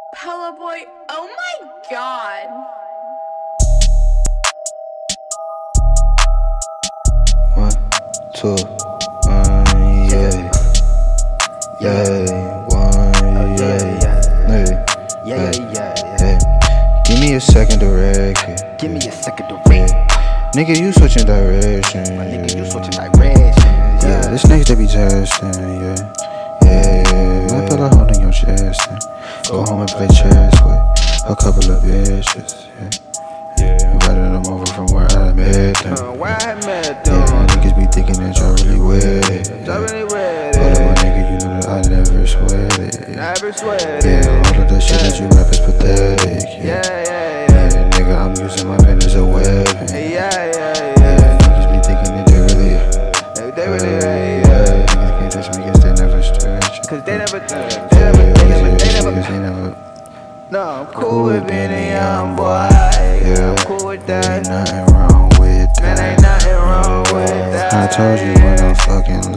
Poloboy, oh my god. One, two, yeah. Yeah, one, yeah. Give me a second direction. Give me a second direction. Nigga, you switching direction. My nigga, you switching direction. Yeah, this niggas they be testing, yeah. I put a hole in your chest and go home and play chess with a couple of bitches, yeah. Invited them over from where I met them. Yeah, niggas be thinking that y'all really with it. All of my nigga, you know that I never sweat it. Yeah, all of the shit that you rap is pathetic. Yeah, nigga, I'm using my pen as a weapon. Yeah, niggas be thinking that they really. Niggas can't touch me 'cause they never stretch. Cause they never. No, I'm cool with being a young boy. Yeah, I'm cool with that. Ain't nothing wrong with that. Man, ain't nothing wrong with that. I told you when I'm fucking